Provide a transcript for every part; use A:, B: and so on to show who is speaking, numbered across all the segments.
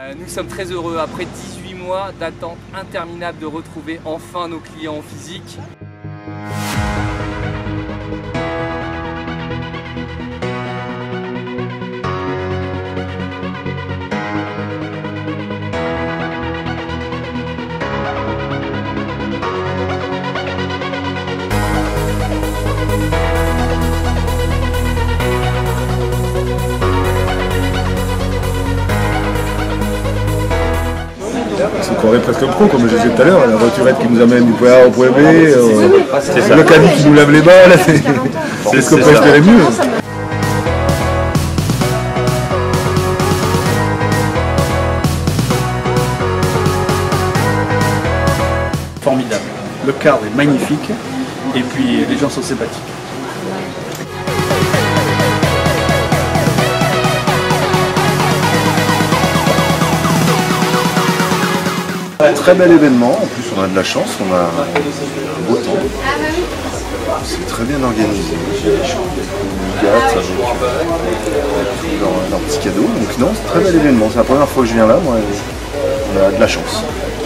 A: Nous sommes très heureux, après 18 mois d'attente interminable, de retrouver enfin nos clients en physique.
B: C'est qu'on est presque pro, comme je disais tout à l'heure, la voiturette qui nous amène du point A au point B, le caddie qui nous lave les balles, c'est ce qu'on peut espérer mieux.
C: Formidable, le cadre est magnifique et puis les gens sont sympathiques.
B: Un très bel événement, en plus on a de la chance, on a un beau temps. C'est très bien organisé. Ils gâtent avec leurs petits cadeaux. Donc non, c'est un très bel événement. C'est la première fois que je viens là, moi, on a de la chance.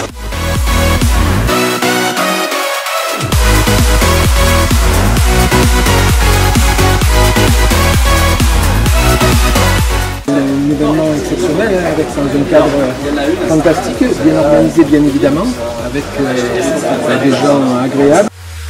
D: Un événement exceptionnel, avec dans un cadre fantastique, bien organisé bien évidemment, avec des gens agréables.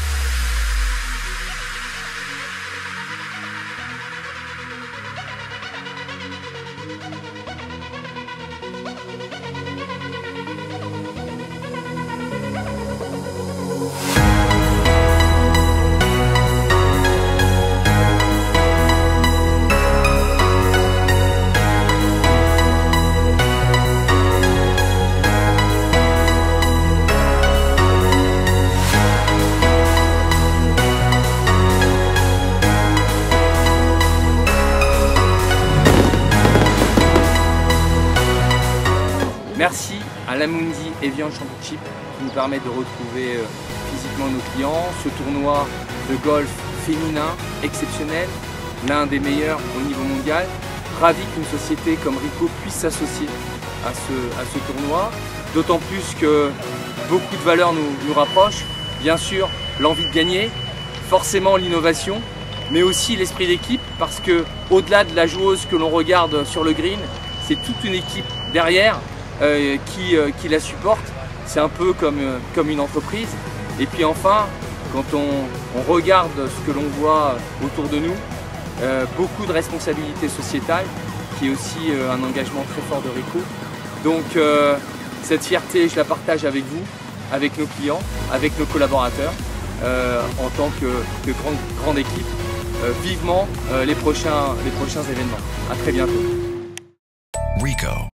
A: Merci à l'Amundi Evian Championship qui nous permet de retrouver physiquement nos clients. Ce tournoi de golf féminin exceptionnel, l'un des meilleurs au niveau mondial. Ravi qu'une société comme Ricoh puisse s'associer à ce tournoi, d'autant plus que beaucoup de valeurs nous rapprochent. Bien sûr, l'envie de gagner, forcément l'innovation, mais aussi l'esprit d'équipe, parce que au-delà de la joueuse que l'on regarde sur le green, c'est toute une équipe derrière qui la supporte. C'est un peu comme une entreprise. Et puis enfin, quand on regarde ce que l'on voit autour de nous, beaucoup de responsabilités sociétales, qui est aussi un engagement très fort de Ricoh. Donc cette fierté, je la partage avec vous, avec nos clients, avec nos collaborateurs, en tant que grande équipe. Vivement les prochains événements. À très bientôt.
E: Ricoh.